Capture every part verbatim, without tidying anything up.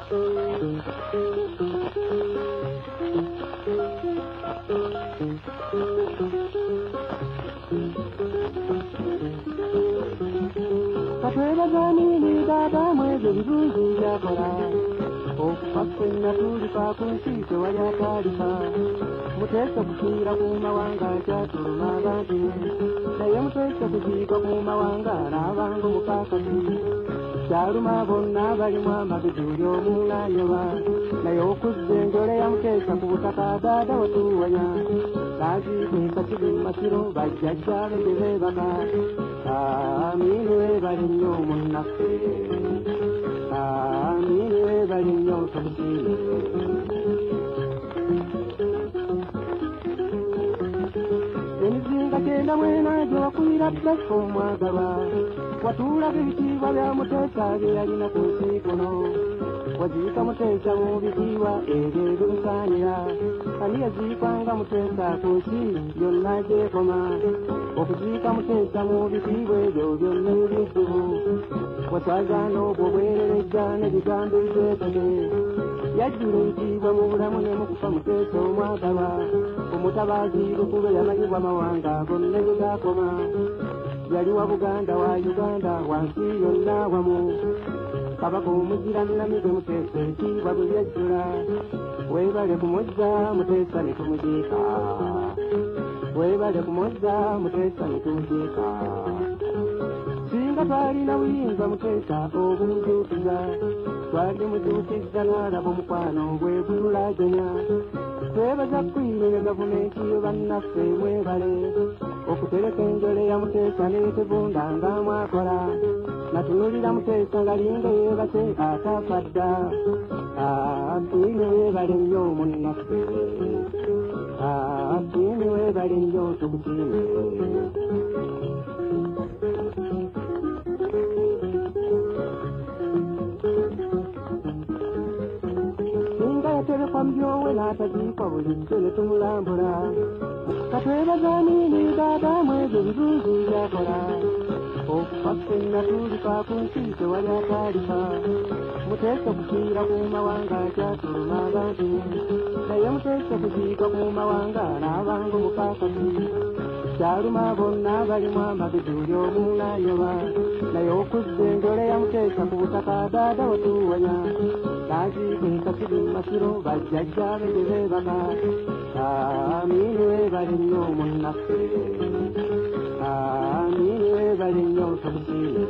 Katwebazanini dada mwezi mzungu yakora okupasena tulipa kunsite walya talipa mutesa kusira kumawanga kyatuluma abantu naye mutesa kuziika kumawanga n'abantu mukakati kyaluma bonna balimu amagezi buli omu n'anyoba naye okuzza enjole ya mutesa ku butaka dada watuwanya nazikweka kiri masiro bajjajjabe gye beebaka Amini webali nnyo munnaffe Amini webali nnyo tukusiime emizinga kyenda mwena gye wakulira bbeka omwagalwa watuulaga ebitiibwa bya Muteesa bye yalina ku nsi kuno waziika Muteesa mu bitiibwa ebyo ebimusaanira ani yaziikanga Muteesa ku nsi yonna gyekoma okuziika Muteesa mu bitiibwa ebyo byonna ebiddubu wasagaana obwo bwererejja n'ebigambo ebikwetege yajjula ekitiibwa mu bulamu ne mu kufa Muteesa omwagalwa omutabaazi lukube yamanyibwa mawanga gonna gye gaakoma yali wa Buganda wa Uganda wansi yonna wamu kabaka omuzira Namibwe Muteesa ekitiibwa bwe yajjula weebale kumuzza Muteesa ne tumuziika weebale kumuzza Muteesa ne tumuziika singa twalina buyinza Muteesa obumujuukiza twali mujuukizza n'alaba omukwano gwe gululaganya twebaza kwine ne gavumenti bannaffe mwebale okutereka enjole ya Muteesa n'etebunda nga mwakola natunulira Muteesa nga linga yeebase ataafa dda twine weebale nnyo munnaffe twine weebale nnyo tukusiime singa yaterekwa mu byowe n'ataziikwa bulijjo ne tumulambula katwebazanini dada mwezi ebizungu byakola okufa ffenna tulipa ku nsi tewali atalipa Muteesa kufiira ku mawanga kyatuluma abantu naye Muteesa kuziika ku mawanga n'abantu mukakati kyaluma bonna balimu amagezi buli omu n'anyoba naye okuzza enjole ya Muteesa ku butaka dada watuwanya nazikweka kiri masiro bajjajjabe gye beebaka Amini weebale nnyo munnaffe Amini weebale nnyo tukusiime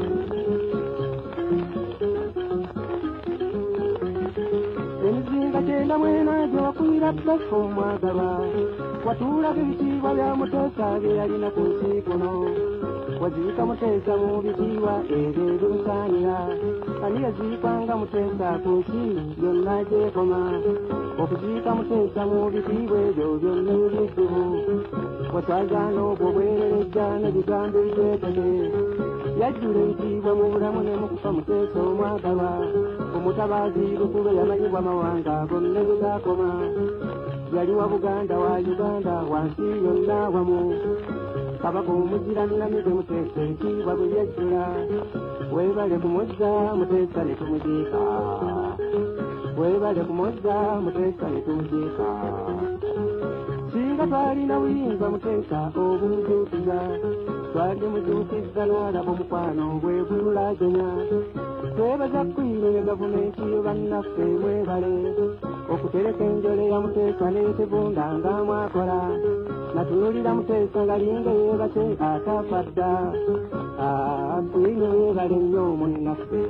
emizinga kyenda mwena gye wakulira bbeka omwagalwa watuulaga ebitiibwa bya Muteesa bye yalina ku nsi kuno waziika Muteesa mu bitiibwa ebyo ebimusaanira ani yaziikanga Muteesa ku nsi yonna gyekoma okuziika Muteesa mu bitiibwa ebyo byonna ebiddubu wasagaana obwo bwererejja n'ebigambo ebikwetege yajjula ebitiibwa mu bulamu ne mu kufa Muteesa omwagalwa omutabaazi lukube yamanyibwa mawanga gonna gye gaakoma yali wa Buganda wa Uganda wansi yonna wamu kabaka omuzira Namibwe Muteesa ekitiibwa bwe yajjula weebale kumuzza Muteesa ne tumuziika weebale kumuzza Muteesa ne tumuziika singa twalina buyinza Muteesa obumujuukiza twali mujuukizza n'alaba omukwano gwe gululaganya twebaza kwine ne gavumenti bannaffe mwebale okutereka enjole ya Muteesa n'etebunda nga mwakola natunulira Muteesa nga linga yeebase ataafa dda twine weebale nnyo munnaffe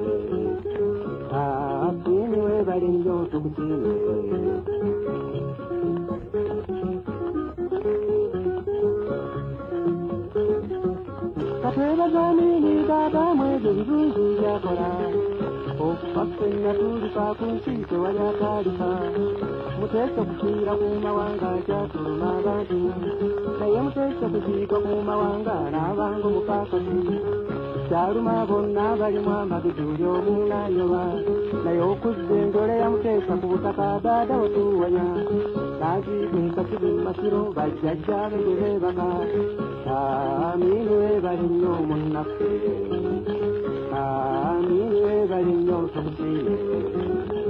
twine weebale nnyo tukusiime katwebazanini dada mwezi ebizungu byakola okufa ffenna tulipa ku nsi tewali atalipa Muteesa kufiira ku mawanga kyatuluma abantu naye Muteesa kuziika ku mawanga n'abantu mukakati kyaluma bonna balimu amagezi buli omu n'anyoba naye okuzza enjole ya Muteesa ku butaka dada watuwanya nazikweka kiri masiro bajjajjabe gye beebaka Amini weebale nnyo munnaffe Amini weebale nnyo tukusiime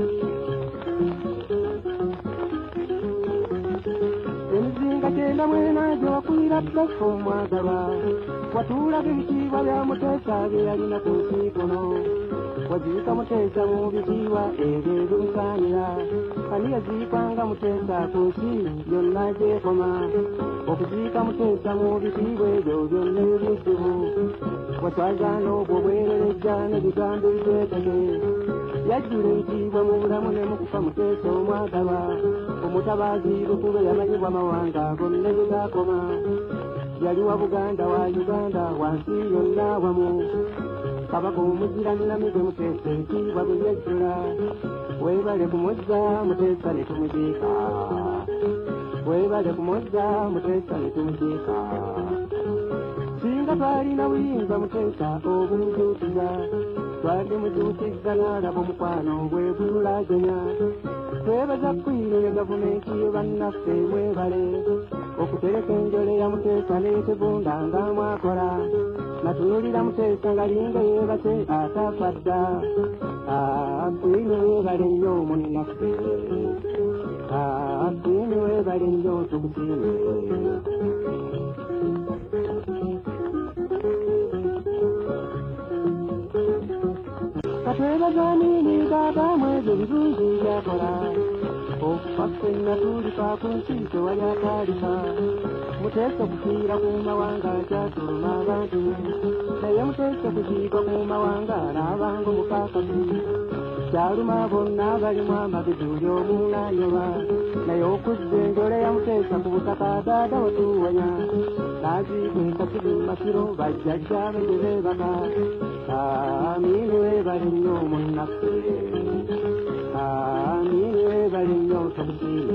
najo wakulira ttaffe omwagalwa watulaga ebitiibwa bya Muteesa bye yalina ku nsi kuno waziika Muteesa mu bitiibwa ebyo ebimusaanira ani yaziikanga Muteesa ku nsi byonna gyekoma okuziika Muteesa mu bitiibwa ebyo byonna ebiddubu watwagaana obwo bwererejja n'ebigambo ebikweteke yajjula ebitiibwa mu bulamu ne mu kufa Muteesa omwagalwa omutabaazi lukube yamanyibwa amawanga gonna ebigakoma yali wa Buganda wa Uganda wansi yonna wamu kabaka omuzira Namibwe Muteesa ekitiibwa bwe yajjula weebale kumuzza Muteesa ne tumuziika weebale kumuzza Muteesa ne tumuziika singa twalina buyinza Muteesa obumujuukiza twali mujuukizza n'alaba omukwano gwe gululaganya twebaza kwire ne gavumenti ye bannaffe mwebale okutereka enjole ya Muteesa n'etebunda nga mwakola natunulira Muteesa nga linga yeebase atafa dda kwine weebale nnyo munnaffe kwine weebale nnyo tukusiime katwebazaanini gaabaamu ebyo birungi byakola okufa ffenna tulika ku nsi tewali ataalika Muteesa okufiira ku mawanga kyatuluma abantu naye Muteesa okuziikwa ku mawanga n'abanga omukaakasi kyaluma bonna balimu amagezi buli omu n'anyoba naye okuzza enjole ya Muteesa ku butaka daada wetuwanya n'aziikwa ekasibi Masiro bajjajjaabe gye beebaka amiini weebale nnyo munnaffe amiini weebale nnyo tukusiime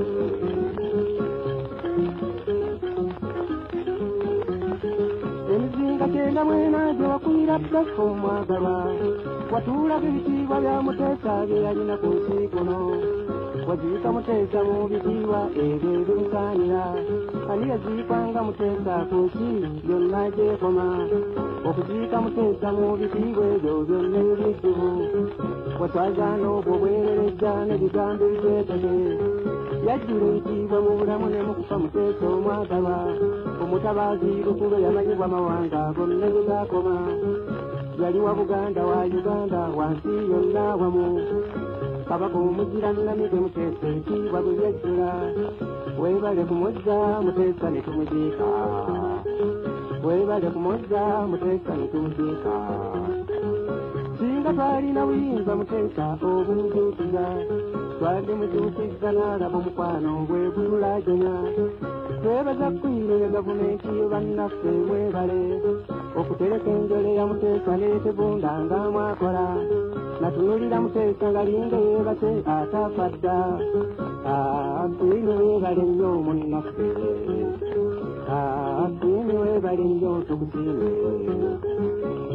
emizinga kyenda mwena gye wakulira ttaffe omwagalwa watulaga ebitiibwa bya Muteesa bye yalina ku nsi kuno waziika Muteesa mu bitiibwa ebyo ebimusaanira ani yaziikanga Muteesa ku nsi byonna gyekoma okuziika Muteesa mu bitiibwa ebyo byonna ebiddubu watwagaana obwo bwererejja n'ebigambo ebikweteke yajjula ebitiibwa mu bulamu ne mu kufa Muteesa omwagalwa omutabaazi lukube yamanyibwa amawanga gonna ebigakoma yali wa Buganda wa Uganda wansi yonna wamu kabaka omuzira Namibwe Muteesa ekitiibwa bwe yajjula weebale kumuzza Muteesa ne tumuziika weebale kumuzza Muteesa ne tumuziika singa twalina buyinza Muteesa obumujuukiza twali mujuukizza n'alaba omukwano gwe gululaganya twebaza kwire ne gavumenti ye bannaffe mwebale okutereka enjole ya Muteesa n'etebunda nga mwakola natunulira Muteesa nga linga yeebase atafa dda kwine weebale nnyo munnaffe kwine weebale nnyo tukusiime